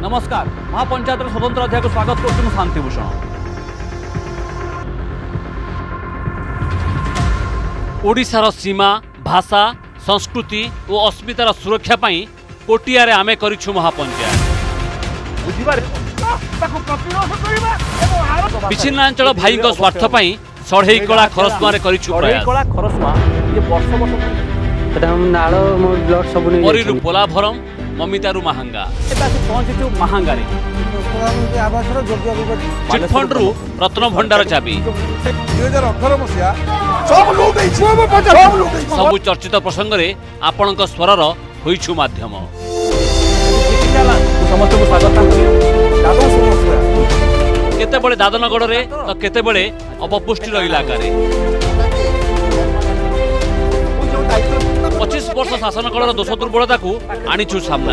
नमस्कार महापंचायत स्वतंत्र अध्याय को स्वागत कर शांतिभूषण। ओडिशार सीमा भाषा संस्कृति और अस्मितार सुरक्षा पाई कोटिया आमे करिछु महापंचायत। विच्छिन्नांचल भाई स्वार्थ पाई सढ़ई कला खरसुआ करिछु प्रयास। पोलाभरम ममितारू महांगा चिटफंड रु रत्न भंडार चाबी सबु चर्चित प्रसंग रे आपणक स्वरर होइछु माध्यम। केते बळे दादनगढ़ रे तो केते बळे अपपुष्टिर इलाका रे 25 वर्ष शासन कालर दोष दुर्बलता को आनीछु सामना।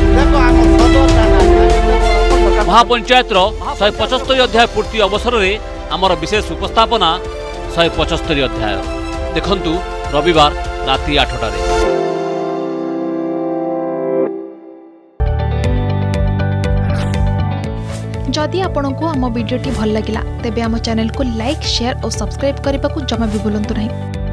महापंचायत 175 अध्याय पूर्ति अवसर में आमर विशेष उपस्थापना 175 अध्याय देखंतु रविवार राति 8टारे। जदि आपंक आम भिडी भल लगा तेब आम चैनल को लाइक शेयर और सब्सक्राइब करने को जमा भी भूलु नहीं।